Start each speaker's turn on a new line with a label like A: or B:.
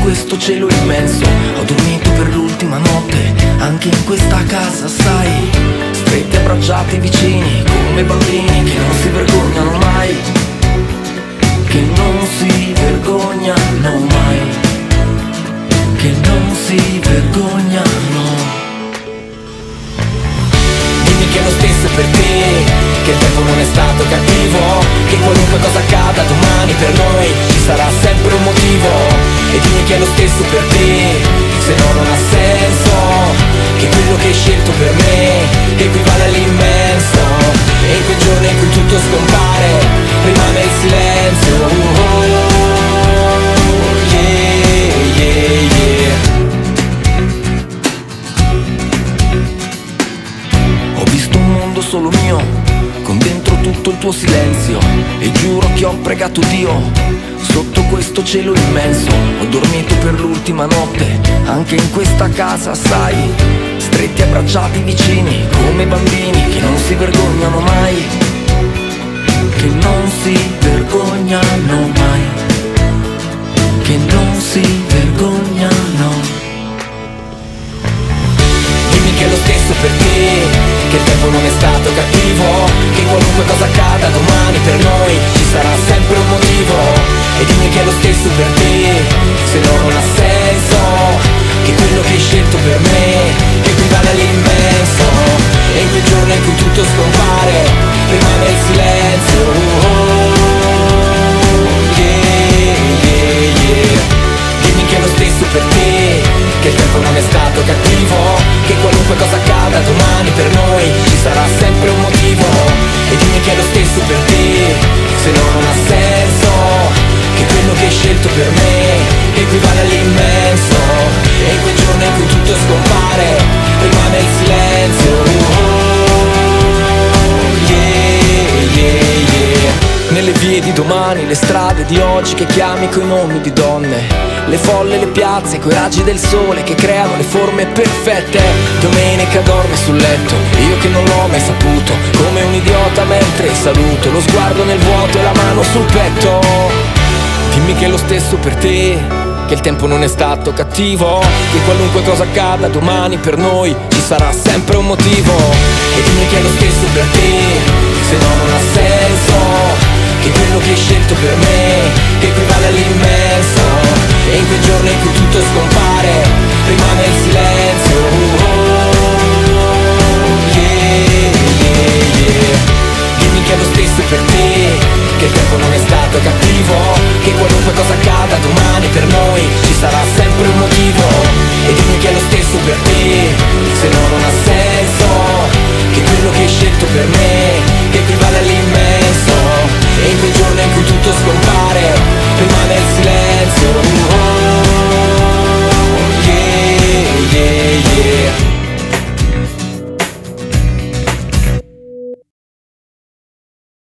A: questo cielo immenso. Ho dormito per l'ultima notte, anche in questa casa, sai, stretti abbracciati vicini, come bambini che non si vergognano mai, che non si vergognano mai, che non si vergognano. Dimmi che è lo stesso per te, che il tempo non è stato cattivo, che qualunque cosa accada domani per noi ci sarà sempre un motivo. E dimmi che è lo stesso per te, se no non ha senso, che quello che hai scelto per me equivale all'immenso. E in quel giorno in cui tutto scompare rimane il silenzio. Yeah, yeah, yeah. Ho visto un mondo solo mio, con dentro tutto il tuo silenzio, e giuro che ho pregato Dio sotto questo cielo immenso. Ho dormito per l'ultima notte, anche in questa casa, sai, stretti abbracciati vicini, come bambini che non si vergognano mai, che non si vergognano mai, che non si vergognano. Dimmi che è lo stesso per te, che il tempo non è stato cattivo, che qualunque cosa accada domani per noi ci sarà sempre un motivo. E dimmi che è lo stesso per te, se no non ha senso, che quello che hai scelto per me equivale all'immenso. E in quel giorno in cui tutto scompare rimane il silenzio. Yeah, yeah, yeah. Dimmi che è lo stesso per te, che il tempo non è stato cattivo, che qualunque cosa accada domani per noi ci sarà sempre un motivo. E dimmi che è lo stesso per te, se no non ha senso, che quello che hai scelto per me equivale all'immenso. E in quel giorno in cui tutto scompare rimane il silenzio. Yeah, yeah, yeah. Nelle vie di domani, le strade di oggi che chiami coi nomi di donne, le folle, le piazze, coi raggi del sole che creano le forme perfette. Domenica dorme sul letto, io che non l'ho mai saputo, come un idiota mentre saluto, lo sguardo nel vuoto e la mano sul petto. Dimmi che è lo stesso per te, che il tempo non è stato cattivo, che qualunque cosa accada domani per noi ci sarà sempre un motivo. E dimmi che è lo stesso per te, se no non ha senso, che quello che hai scelto per me equivale all'immenso. E in quel giorno in cui tutto scompare rimane il silenzio. Yeah, yeah, yeah. Dimmi che è lo stesso per te, che il tempo non è stato cattivo, che qualunque cosa accada